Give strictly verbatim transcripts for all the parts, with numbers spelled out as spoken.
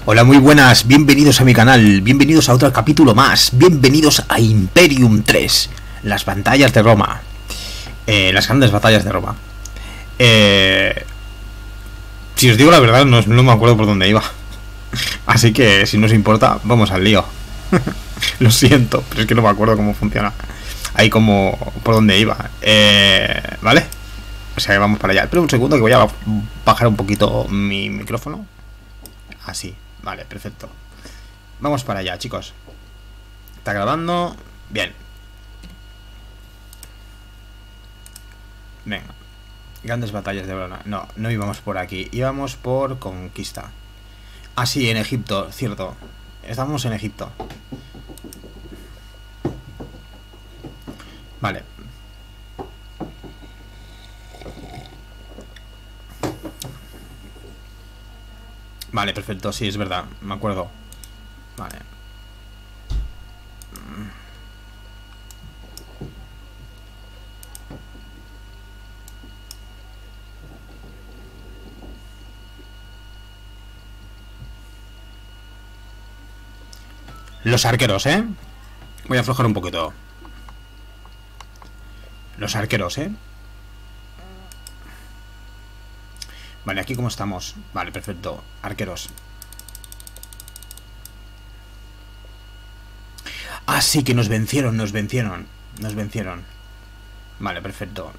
Hola, muy buenas, bienvenidos a mi canal, bienvenidos a otro capítulo más, bienvenidos a Imperium tres, las batallas de Roma, eh, las grandes batallas de Roma. Eh, si os digo la verdad, no, no me acuerdo por dónde iba, así que si no os importa, vamos al lío. Lo siento, pero es que no me acuerdo cómo funciona, ahí como por dónde iba, eh, ¿vale? O sea, vamos para allá. Espera un segundo que voy a bajar un poquito mi micrófono. Así, vale, perfecto. Vamos para allá, chicos. Está grabando. Bien. Venga. Grandes batallas de Verona. No, no íbamos por aquí. Íbamos por conquista. Ah, sí, en Egipto, cierto. Estamos en Egipto. Vale. Vale, perfecto, sí, es verdad, me acuerdo. Vale. Los arqueros, ¿eh? Voy a aflojar un poquito. Los arqueros, ¿eh? Vale, aquí cómo estamos. Vale, perfecto. Arqueros. Ah, sí, que nos vencieron, nos vencieron. Nos vencieron. Vale, perfecto.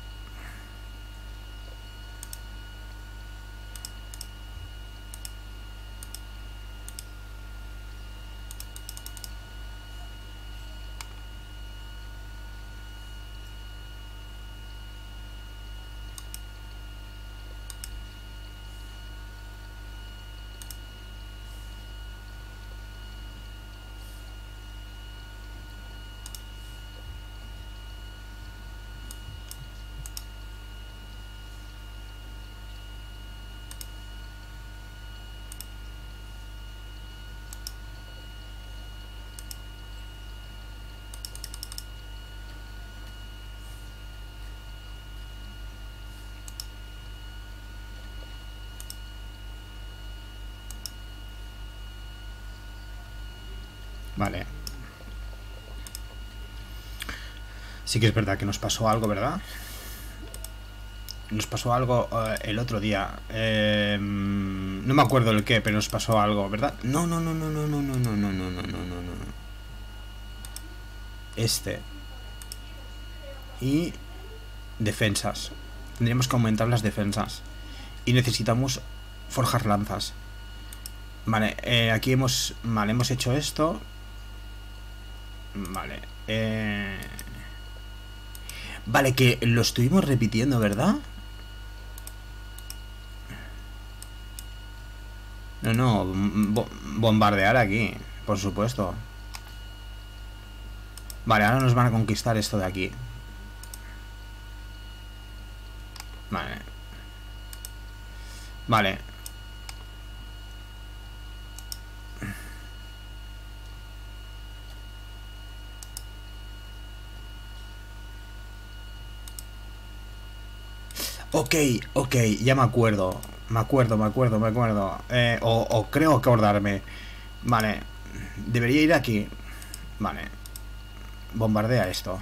Vale. Sí que es verdad que nos pasó algo, ¿verdad? Nos pasó algo uh, el otro día. Eh, no me acuerdo el qué, pero nos pasó algo, ¿verdad? No, no, no, no, no, no, no, no, no, no, no, no, no. Este. Y defensas. Tendríamos que aumentar las defensas. Y necesitamos forjar lanzas. Vale, eh, aquí hemos... Vale, hemos hecho esto. Vale. Eh... Vale, que lo estuvimos repitiendo, ¿verdad? No, no, bo bombardear aquí, por supuesto. Vale, ahora nos van a conquistar esto de aquí. Vale. Vale. Ok, ok, ya me acuerdo. Me acuerdo, me acuerdo, me acuerdo. Eh, o, o creo acordarme. Vale. Debería ir aquí. Vale. Bombardea esto.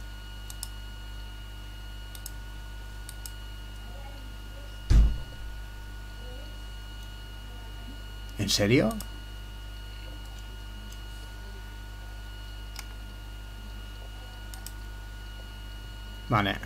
¿En serio? Vale.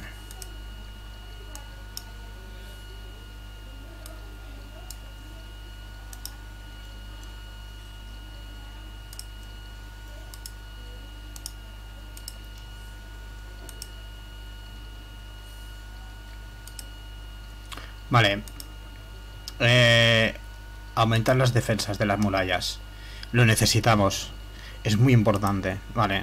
Vale. Eh, aumentar las defensas de las murallas. Lo necesitamos. Es muy importante. Vale.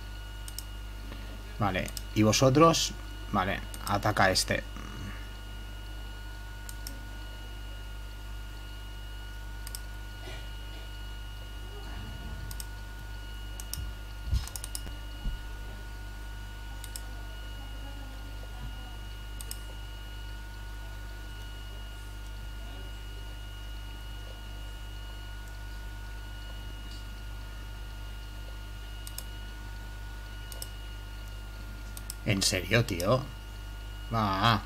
Vale. Y vosotros... Vale. Ataca a este. ¿En serio, tío? Va.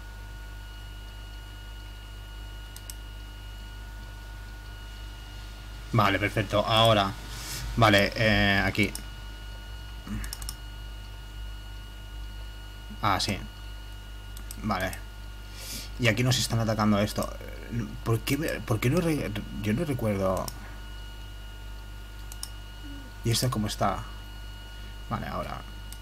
Vale, perfecto. Ahora. Vale, eh, aquí. Ah, sí. Vale. Y aquí nos están atacando esto. ¿Por qué, por qué no re, yo no recuerdo? ¿Y esto cómo está? Vale, ahora.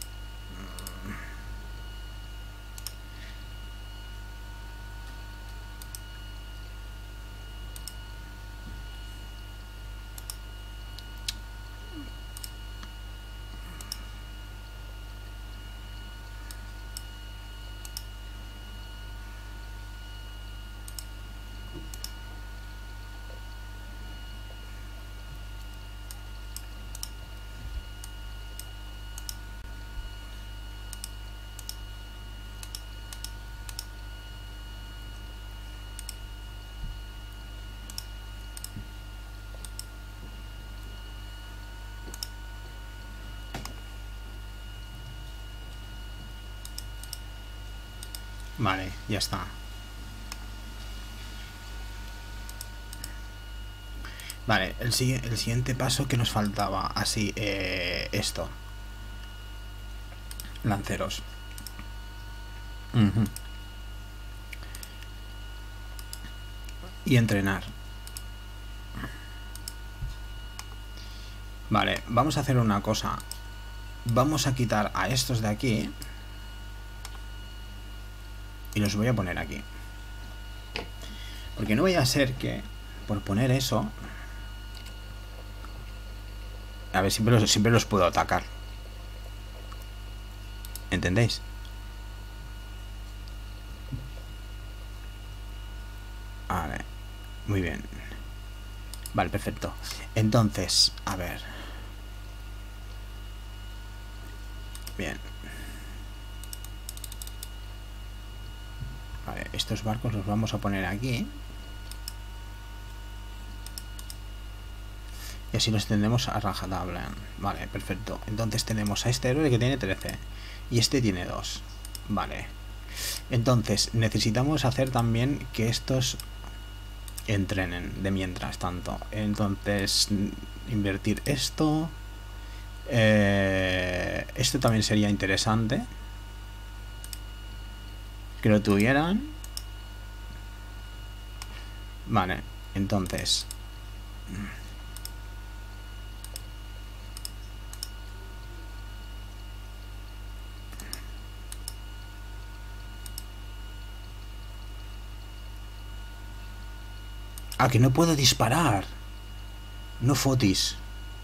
Vale, ya está. Vale, el, el siguiente paso que nos faltaba. Así, eh, esto. Lanceros. Uh-huh. Y entrenar. Vale, vamos a hacer una cosa. Vamos a quitar a estos de aquí. Y los voy a poner aquí. Porque no vaya a ser que por poner eso... A ver, siempre los, siempre los puedo atacar. ¿Entendéis? Vale. Muy bien. Vale, perfecto. Entonces, a ver. Bien. Vale, estos barcos los vamos a poner aquí. Y así los tendremos a rajatabla. Vale, perfecto. Entonces tenemos a este héroe que tiene trece. Y este tiene dos. Vale. Entonces necesitamos hacer también que estos entrenen de mientras tanto. Entonces invertir esto. Eh, esto también sería interesante que lo tuvieran. Vale, entonces ah, que no puedo disparar. No fotis.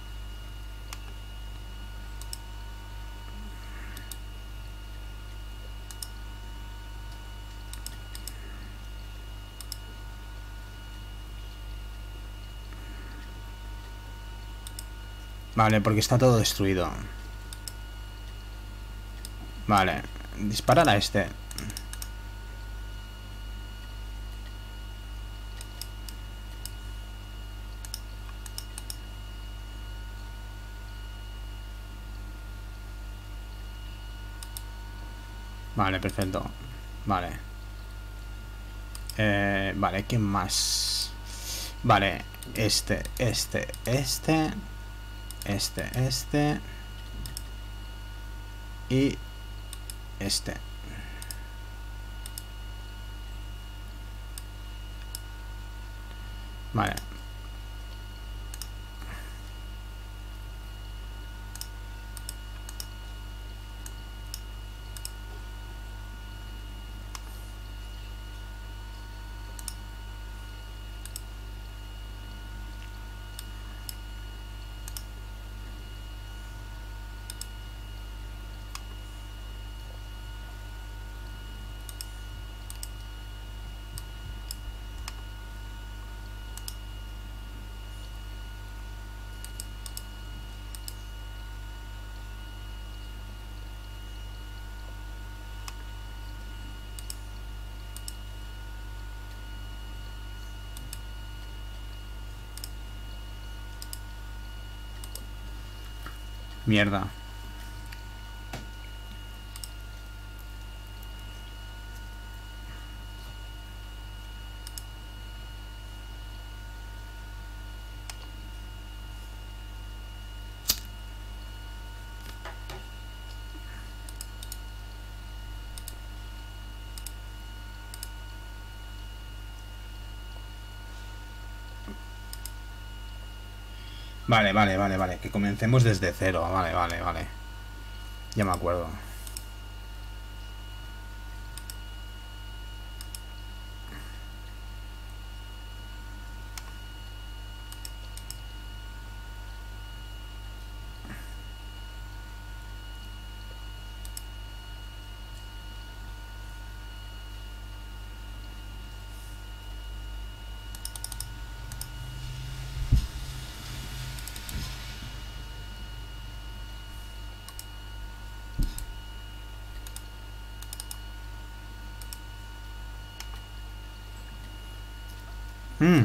Vale, porque está todo destruido. Vale, disparar a este. Vale, perfecto. Vale. Eh, vale, ¿qué más? Vale, este, este, este. Este, este. Y este. Vale. Mierda. Vale, vale, vale, vale. Que comencemos desde cero. Vale, vale, vale. Ya me acuerdo. Mm.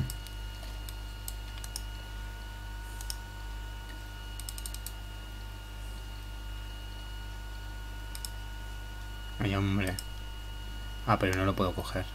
Ay, hombre. Ah, pero no lo puedo coger.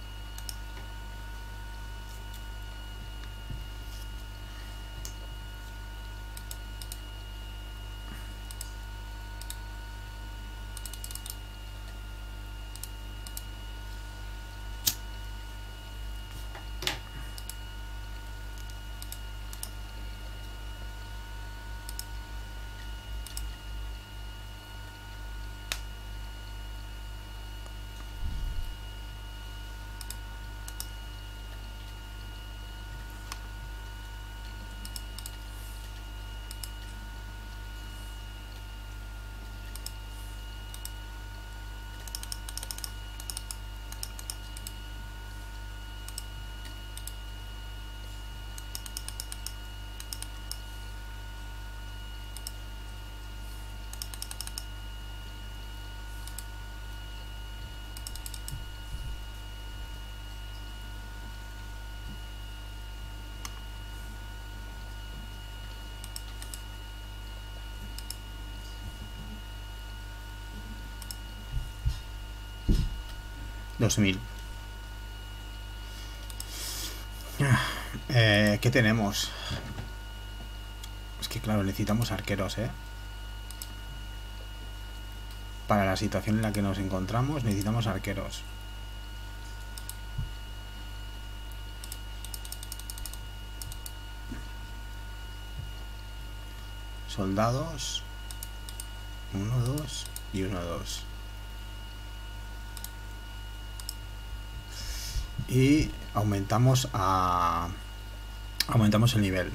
dos mil. Eh, ¿Qué tenemos? Es que claro, necesitamos arqueros, ¿eh? Para la situación en la que nos encontramos, necesitamos arqueros. Soldados. Uno, dos y uno, dos. Y aumentamos a... Aumentamos el nivel.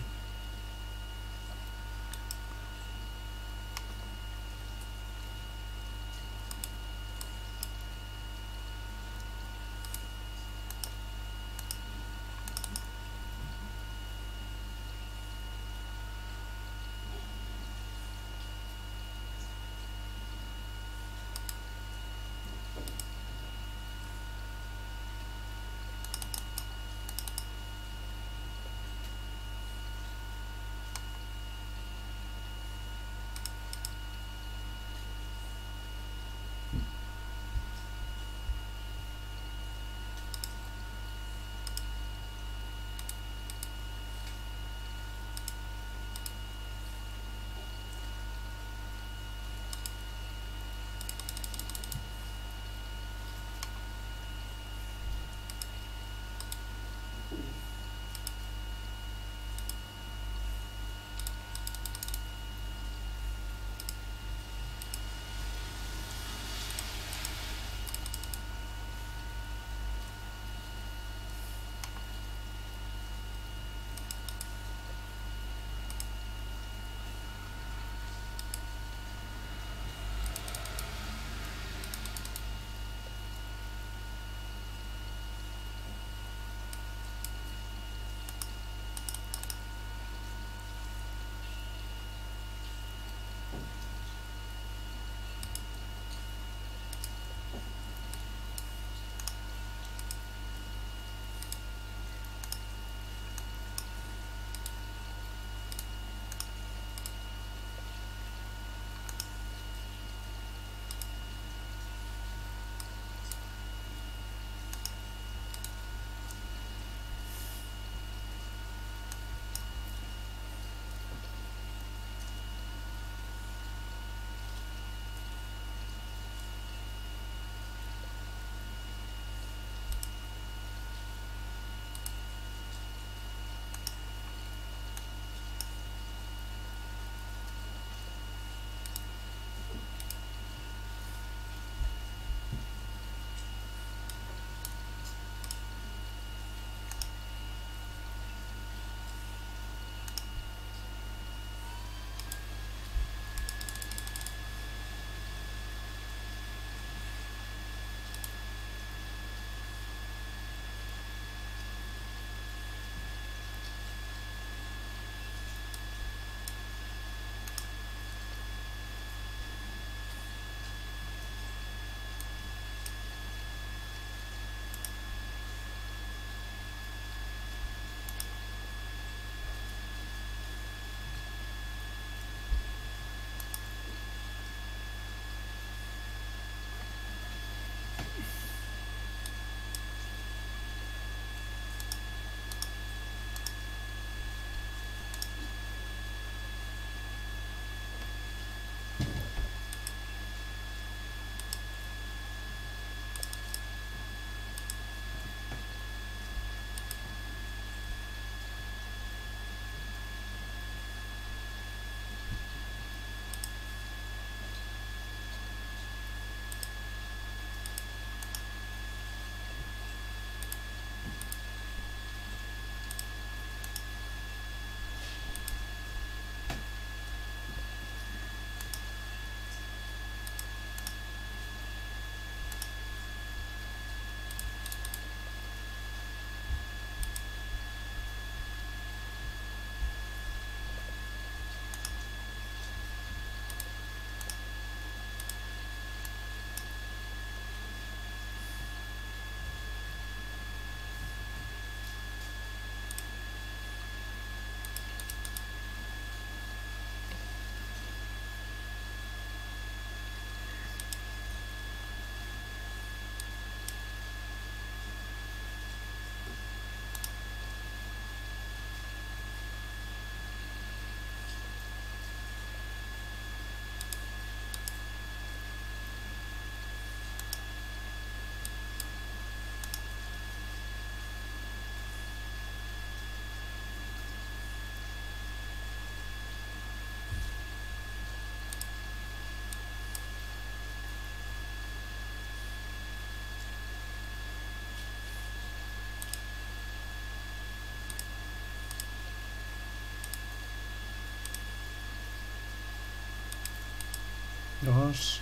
Dos.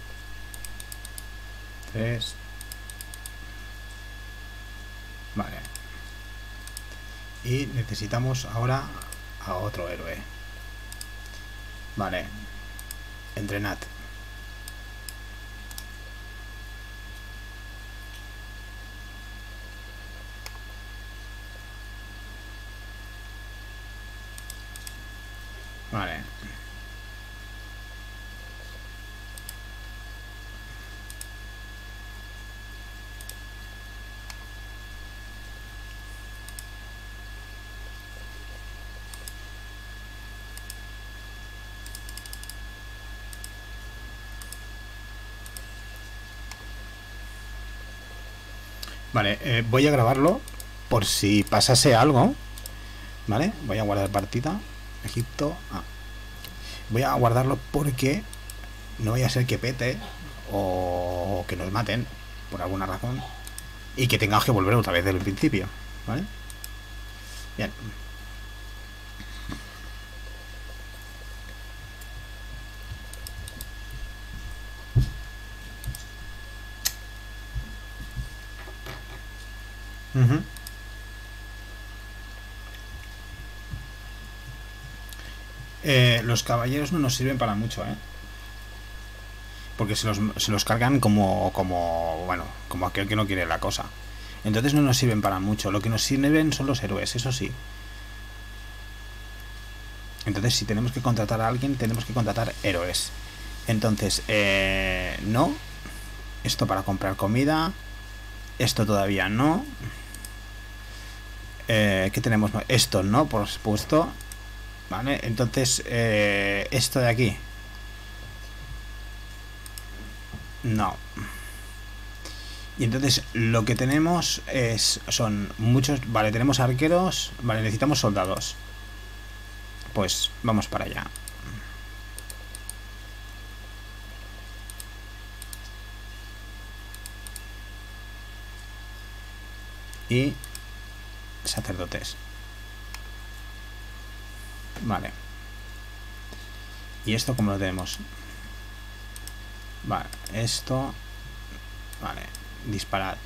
Tres. Vale. Y necesitamos ahora a otro héroe. Vale. Entrenad. Vale. Vale, eh, voy a grabarlo por si pasase algo. Vale, voy a guardar partida. Egipto. Ah. Voy a guardarlo porque no vaya a ser que pete o que nos maten por alguna razón y que tengamos que volver otra vez desde el principio. Vale. Bien. Uh-huh. eh, los caballeros no nos sirven para mucho, ¿eh? Porque se los, se los cargan como, como, bueno, como aquel que no quiere la cosa. Entonces no nos sirven para mucho. Lo que nos sirven son los héroes, eso sí. Entonces si tenemos que contratar a alguien, tenemos que contratar héroes. Entonces, eh, no. Esto para comprar comida. Esto todavía no. Eh, ¿Qué tenemos? Esto no, por supuesto. Vale, entonces, eh, esto de aquí. No. Y entonces lo que tenemos es son muchos. Vale, tenemos arqueros. Vale, necesitamos soldados. Pues vamos para allá. Y sacerdotes. Vale. ¿Y esto cómo lo tenemos? Vale, esto. Vale, disparad.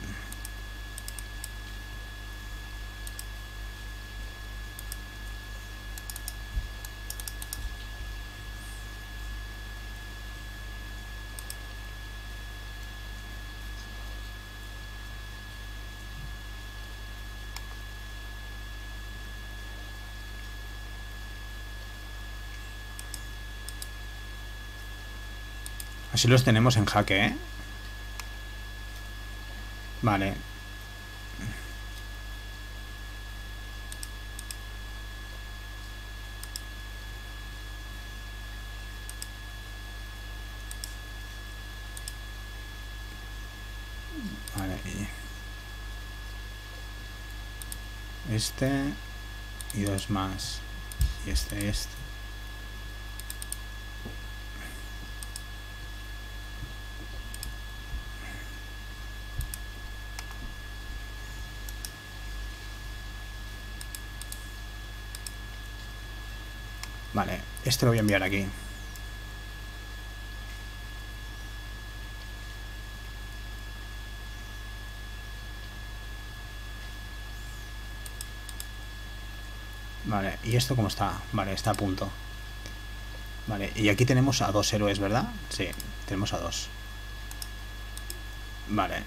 Así los tenemos en jaque, ¿eh? Vale. Vale. Este. Y dos más. Y este, este. Vale, este lo voy a enviar aquí. Vale, ¿y esto cómo está? Vale, está a punto. Vale, y aquí tenemos a dos héroes, ¿verdad? Sí, tenemos a dos. Vale.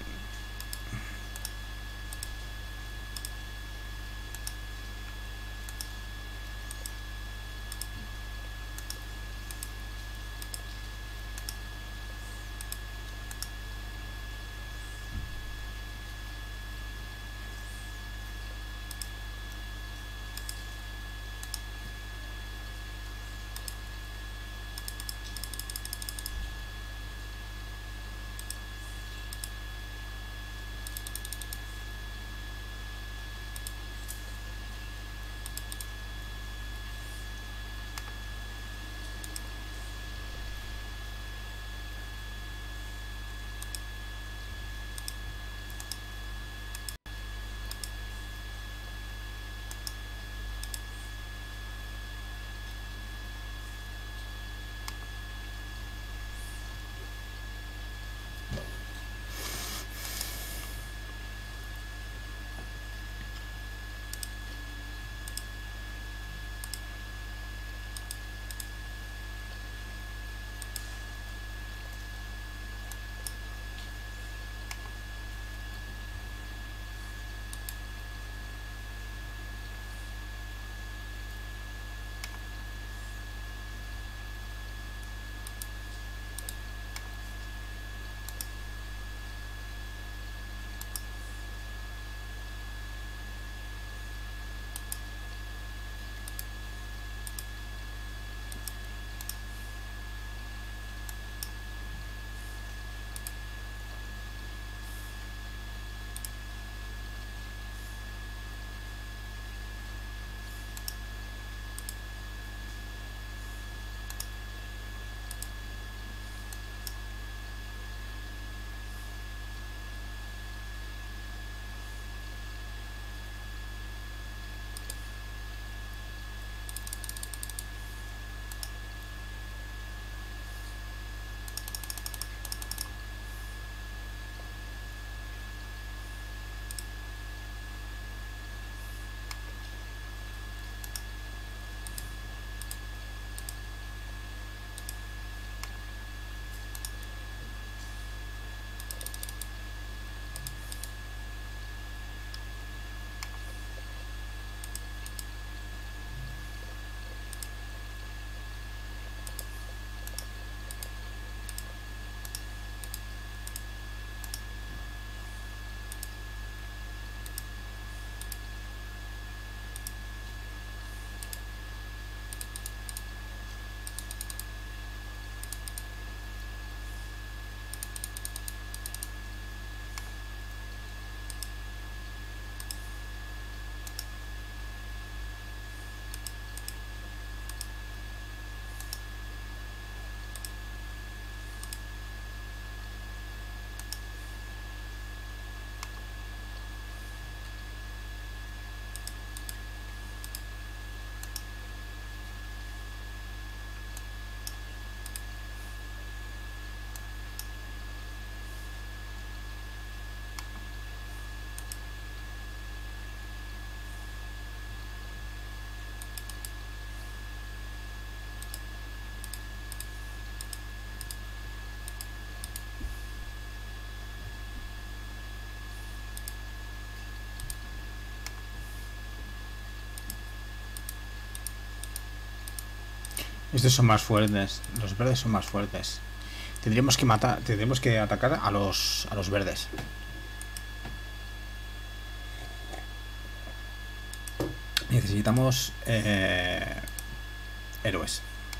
Estos son más fuertes. Los verdes son más fuertes. Tendríamos que matar. Tendríamos que atacar a los. a los verdes. Necesitamos eh, héroes.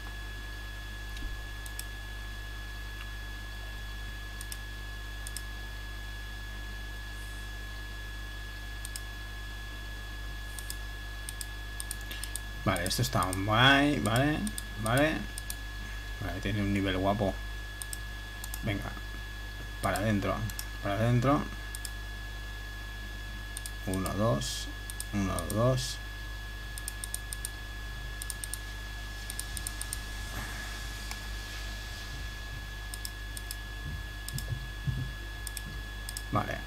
Vale, esto está guay, vale, vale. Vale, tiene un nivel guapo. Venga, para adentro, para adentro. Uno, dos, uno, dos. Vale.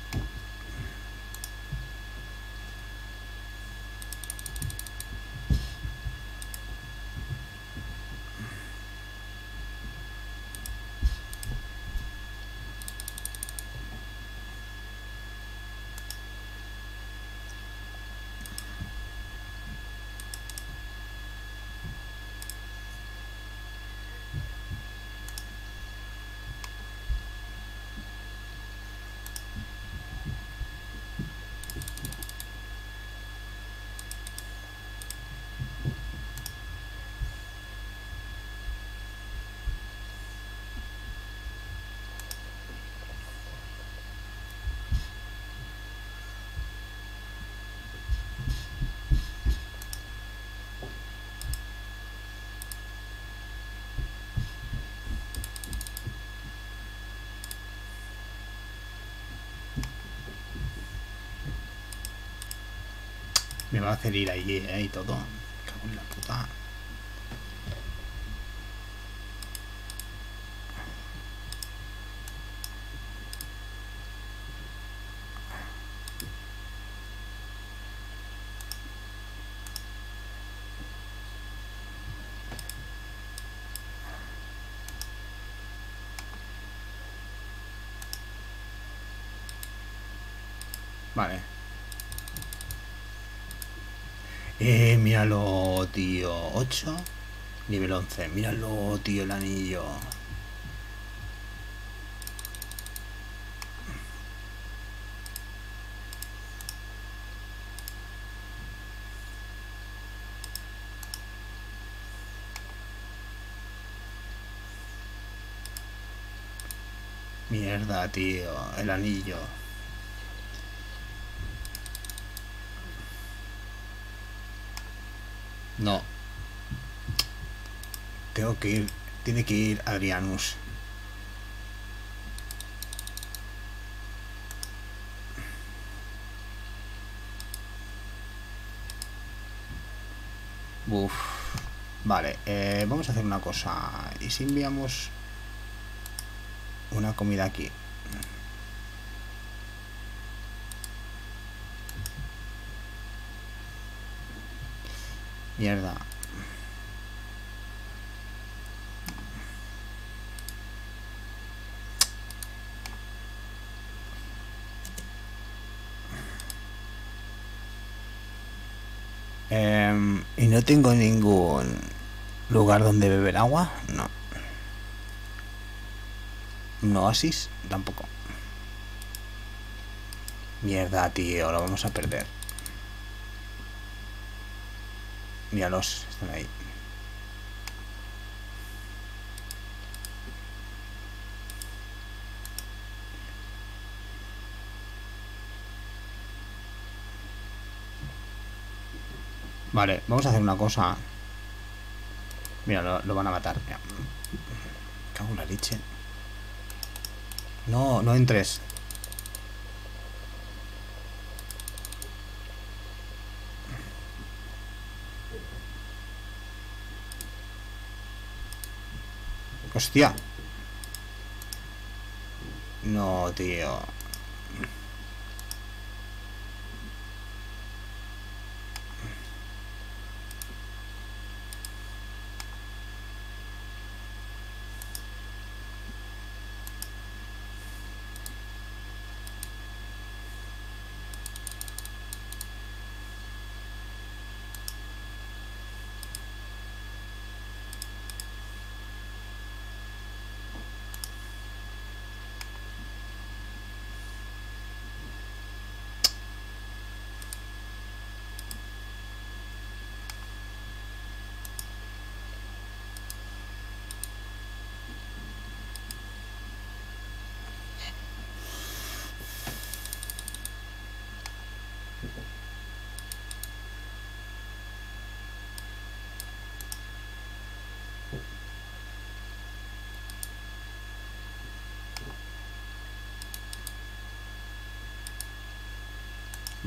Me va a hacer ir ahí, eh, y todo. Me cago en la puta. Vale. Eh, míralo, tío. ocho. Nivel once. Míralo, tío, el anillo. Mierda, tío. El anillo. No. Tengo que ir. Tiene que ir Adrianus. Uf. Vale, eh, vamos a hacer una cosa. ¿Y si enviamos una comida aquí? Mierda. Eh, y no tengo ningún lugar donde beber agua. No. Un oasis tampoco. Mierda, tío, lo vamos a perder. Míralos, están ahí. Vale, vamos a hacer una cosa. Mira, lo, lo van a matar. Mira. Cago en la leche. No, no entres. Hostia. No, tío.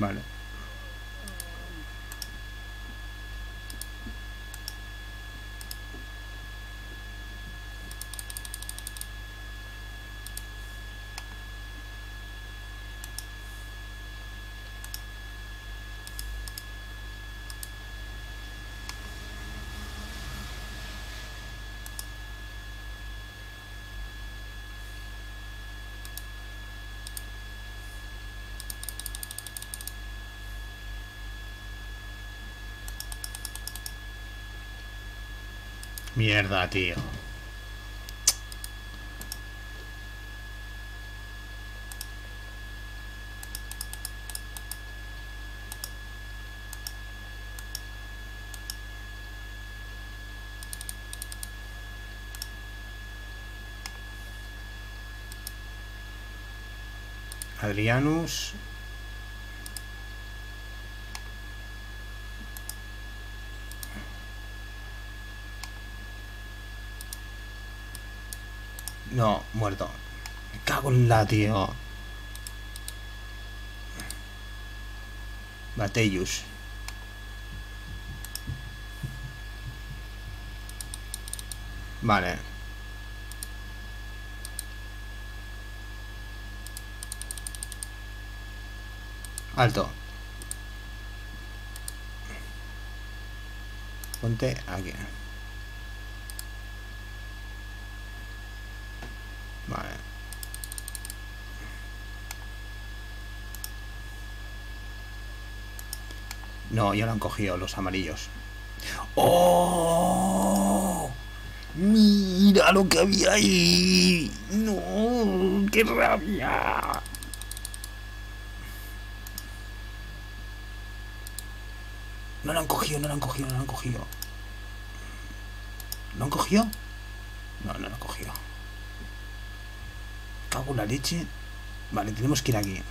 Vale. Mierda, tío. Adrianus. No, muerto. Me cago en la, tío. Batellus. Vale. Alto. Ponte aquí. Vale. No, ya lo han cogido los amarillos. ¡Oh! ¡Mira lo que había ahí! ¡No! ¡Qué rabia! No lo han cogido, no lo han cogido, no lo han cogido. ¿Lo han cogido? No, no lo han cogido. Cago en la leche. Vale, tenemos que ir aquí.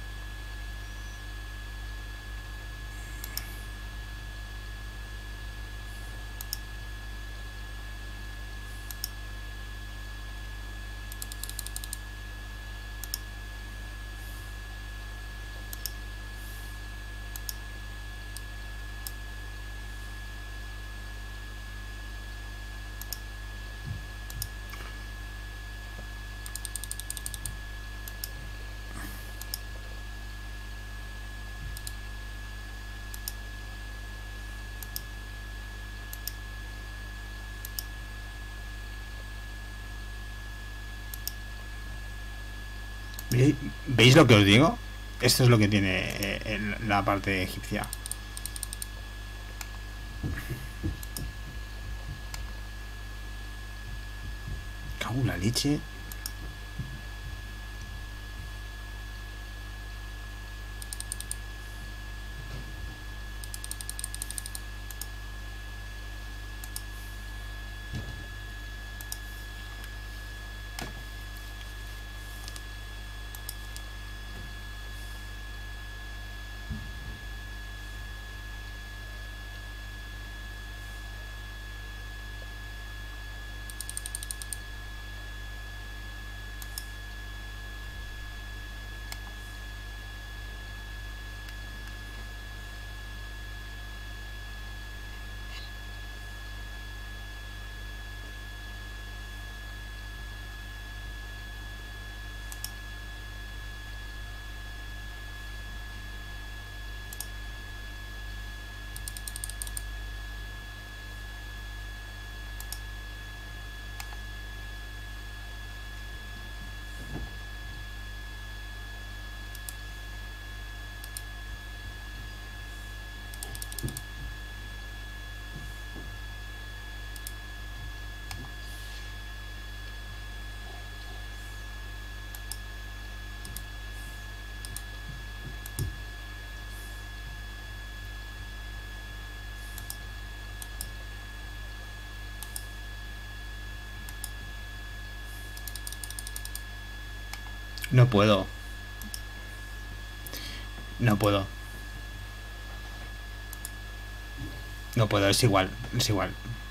¿Veis lo que os digo? Esto es lo que tiene eh, la parte egipcia. Cago en la leche. No puedo. No puedo. No puedo, es igual, es igual.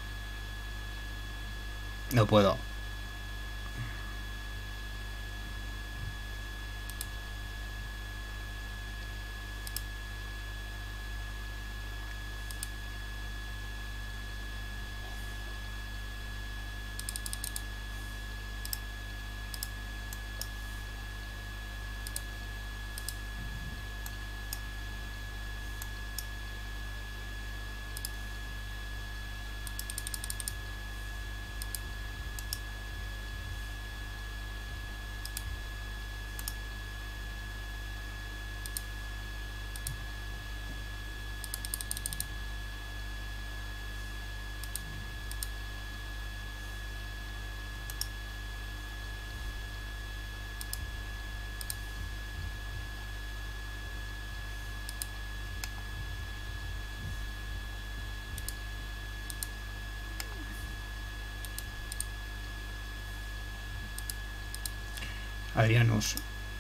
No puedo. Adrianus.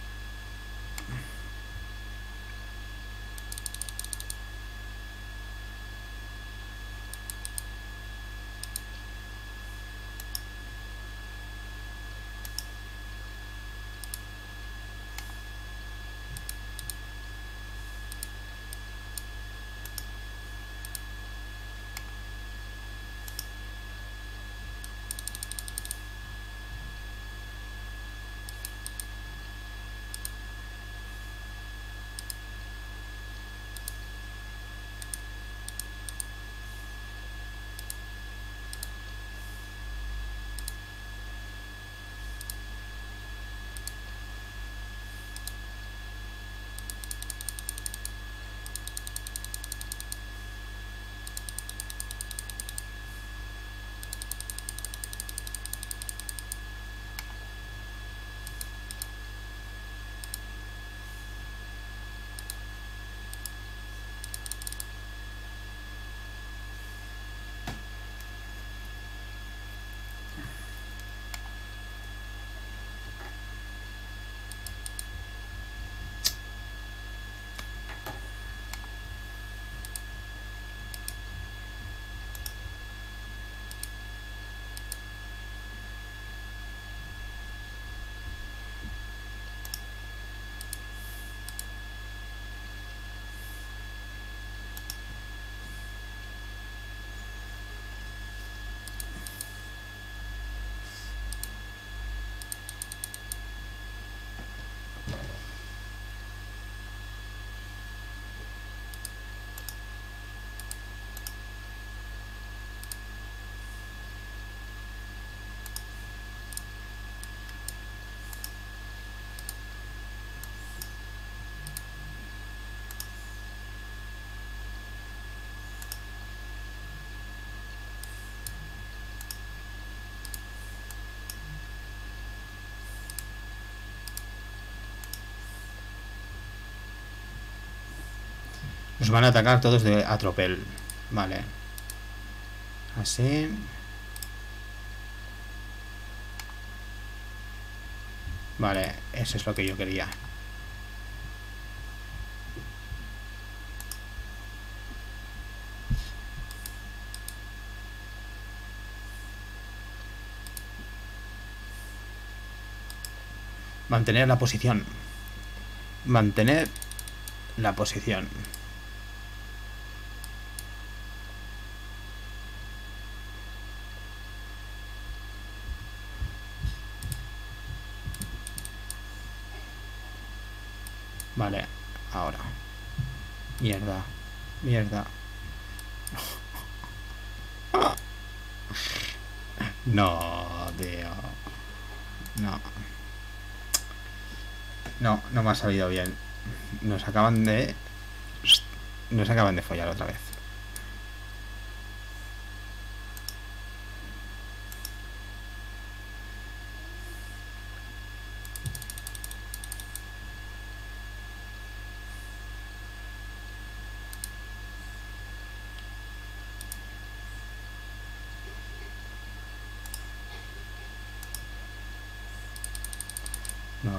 Nos van a atacar todos de atropel. Vale. Así. Vale, eso es lo que yo quería. Mantener la posición. Mantener la posición. Vale, ahora. Mierda. Mierda. No, tío. No. No, no me ha salido bien. Nos acaban de... Nos acaban de follar otra vez. No.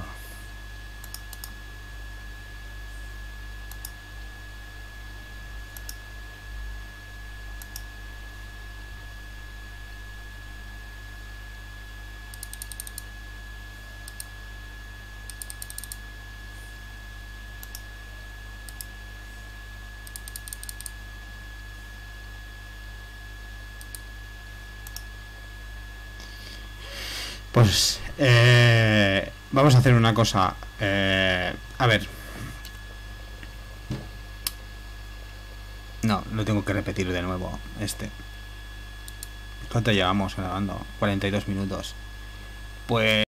Pues eh, vamos a hacer una cosa. Eh, a ver. No, lo tengo que repetir de nuevo. Este. ¿Cuánto llevamos grabando? cuarenta y dos minutos. Pues...